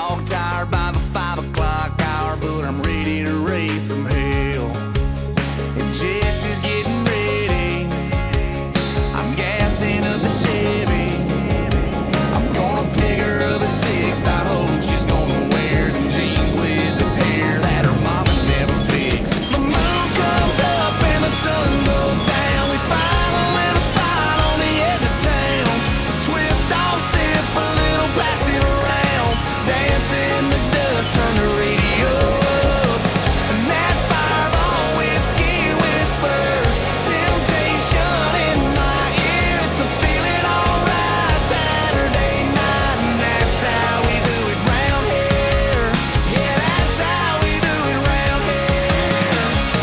dog tired by the 5 o'clock hour, but I'm ready to raise some hell. And Jesse's getting ready. I'm gassing up the Chevy. I'm gonna pick her up at 6. I hope she's gonna wear the jeans with the tear that her mama never fixed. The moon comes up and the sun goes down. We find a little spot on the edge of town. Twist off, sip a little, pass it around. Dance in the dust, turn the radio up. And that fireball whiskey whispers temptation in my ear. It's a feeling alright Saturday night, and that's how we do it round here. Yeah, that's how we do it round here.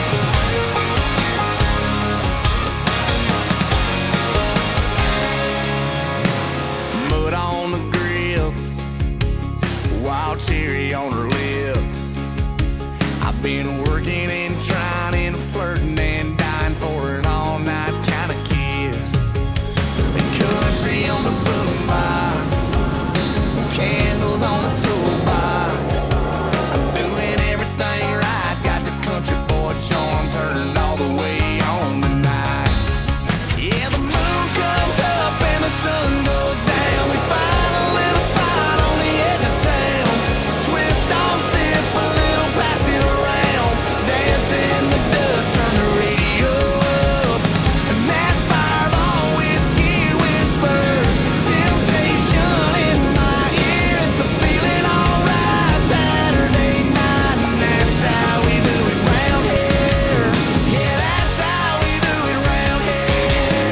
Mud on the grips, wild cherry on her lips. I've been working and trying and flirting and dying for an all-night kind of kiss. And country on the boombox, candles on the toolbox. I'm doing everything right, got the country boy charm turned all the way on tonight. Yeah, the moon comes up and the sun goes down. We find a little spot on the edge of town. Twist on, sip a little, pass it around. Dance in the dust, turn the radio up. And that fireball whiskey whispers temptation in my ear. It's a feeling alright Saturday night, and that's how we do it round here. Yeah, that's how we do it round here.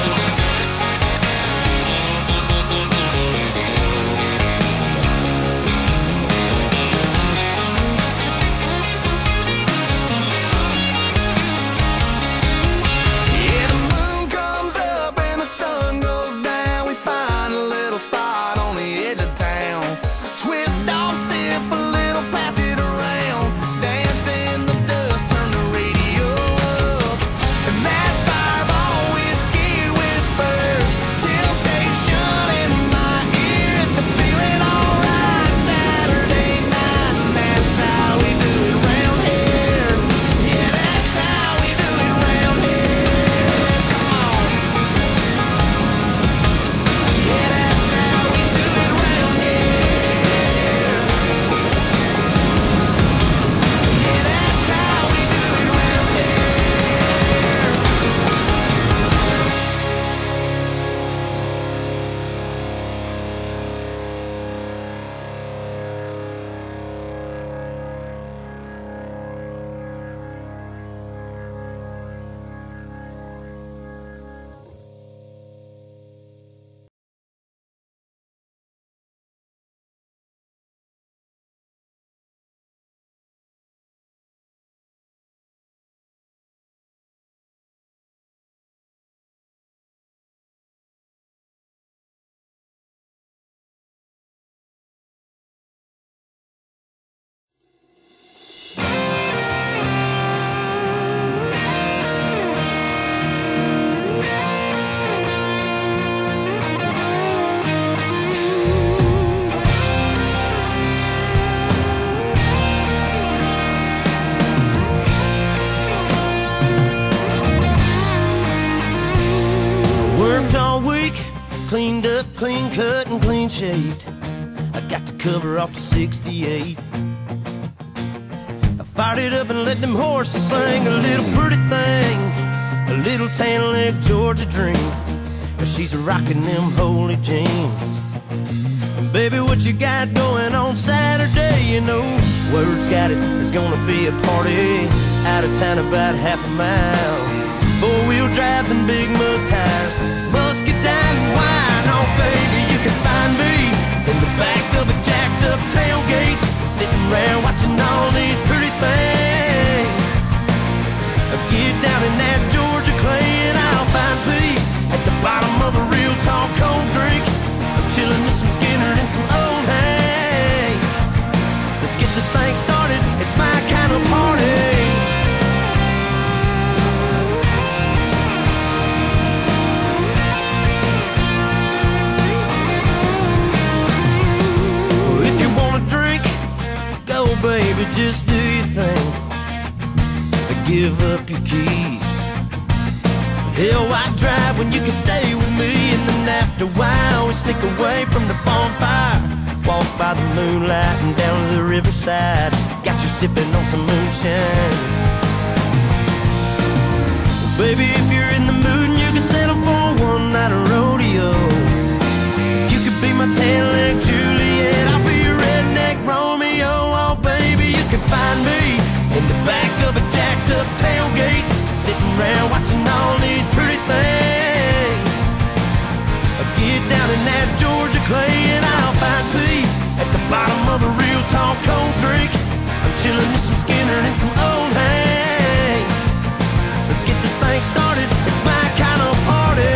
Yeah, the moon comes up and the sun goes down. We find a little spot on the edge of town. Twist off, sip a little, pass it around. Dance in the dust, turn the radio up. And that fireball whiskey whispers temptation in my ear. It's a feeling alright Saturday night, and that's how we do it round here. Yeah, that's how we do it round here. Come on. Yeah, that's how we do it round here. Yeah, that's how we do it round here. Worked all week, cleaned up, clean cut, and clean shaved. I got the cover off the 68. I fired it up and let them horses sing a little pretty thing, a little tan leg Georgia dream. She's rocking them holy jeans. Baby, what you got going on Saturday? You know, word's got it, there's gonna be a party out of town about half a mile. Four-wheel drives and big mud tires, muscadine and wine. Oh, baby, you can find me in the back of a jacked-up tailgate, sitting around watching all these pretty things. Get down in that Georgia clay and I'll find peace at the bottom of a real tall cold drink. I'm chilling with some Skinner and some old Hank. Let's get this thing started, it's my kind of party. baby, just do your thing. Give up your keys. Hell, why drive when you can stay with me? And then after a while, we sneak away from the bonfire, walk by the moonlight and down to the riverside. Got you sipping on some moonshine. Baby, if you're in the mood and you can settle for one night of rodeo, you could be my tan-leg Juliet, I'll be your redneck Romeo. Oh baby, you can find me in the back of a jacked up tailgate, sitting around watching all these pretty things. I'll get down in that Georgia clay and I'll find peace at the bottom of a real tall cold drink. I'm chilling with some Skinner and some old hay. Let's get this thing started, it's my kind of party.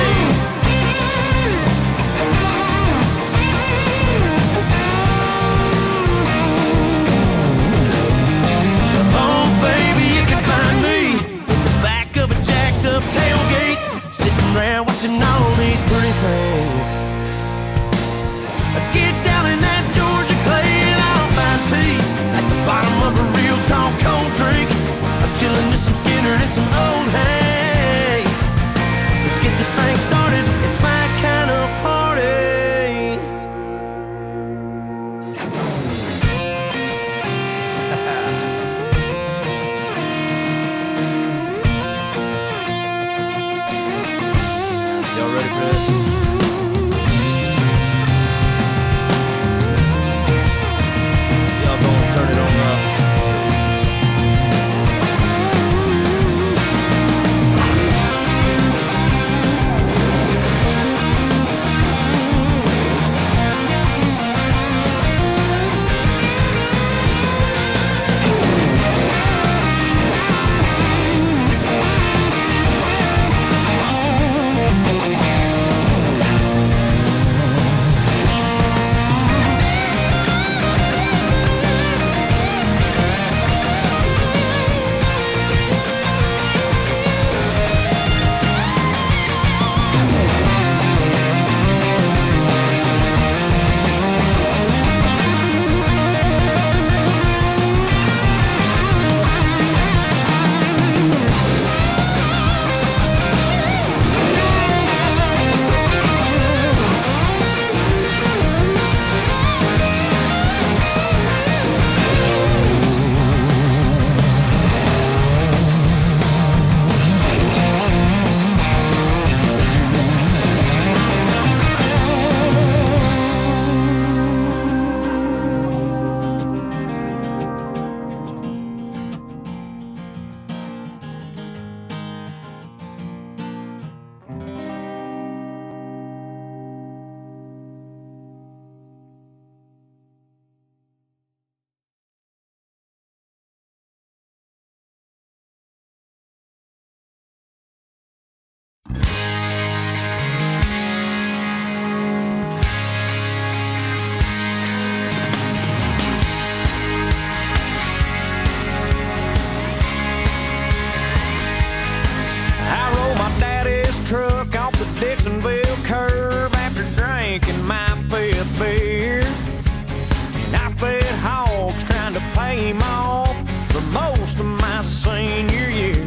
Oh baby, you can find me in the back of a jacked up tailgate, sitting around watching all these pretty things. I get down in that Georgia clay and I'll find peace at the bottom of a real tall cold drink. I'm chilling with some Skinner and some old hay. Let's get this thing started, it's my kind of party. Y'all ready for this? Y'all gonna turn it on up. Truck off the Dixonville curb after drinking my fifth beer. And I fed hogs trying to pay him off for most of my senior year.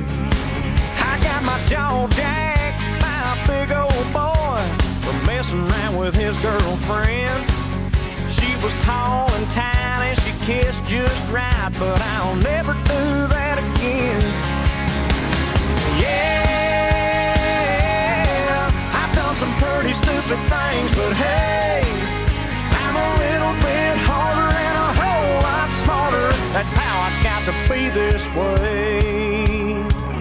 I got my jaw jacked by a big old boy for messing around with his girlfriend. She was tall and tiny, she kissed just right, but I'll never do that again. Yeah, some pretty stupid things, but hey, I'm a little bit harder and a whole lot smarter. That's how I got to be this way.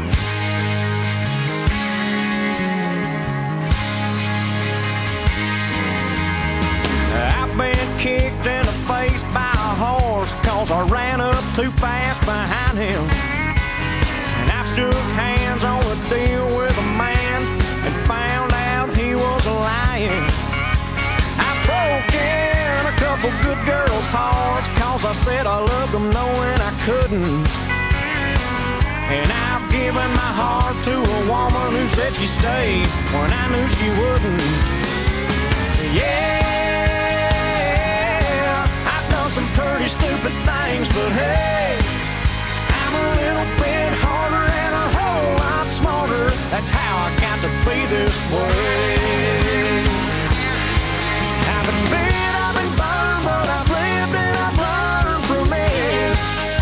I've been kicked in the face by a horse 'cause I ran up too fast behind him. And I've shook hands on a deal with a man and found out he was lying. I broke in a couple good girls' hearts 'cause I said I loved them knowing I couldn't. And I've given my heart to a woman who said she'd stay when I knew she wouldn't. Yeah, I've done some pretty pretty stupid things, but hey, I'm a little bit harder and a whole lot smarter. That's how I got to be this way. I've been bit, I've been burned, but I've lived and I've learned from it.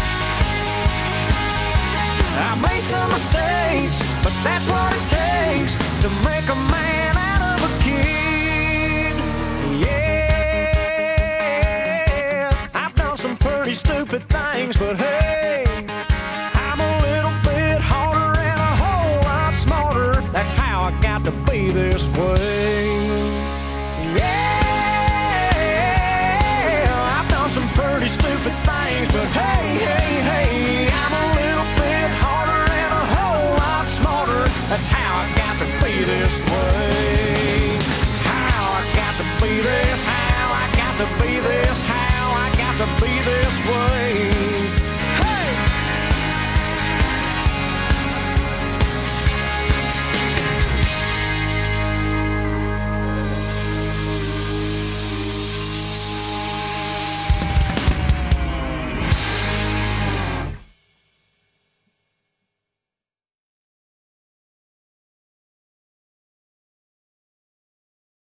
I made some mistakes, but that's what it takes to make a man out of a kid. Yeah, I've done some pretty stupid things, but hey, I'm a little bit harder and a whole lot smarter. That's how I got to be this way. Yeah, I've done some pretty stupid things, but hey, hey, hey, I'm a little bit harder and a whole lot smarter. That's how I got to be this way. It's how I got to be this, how I got to be this, how I got to be this way.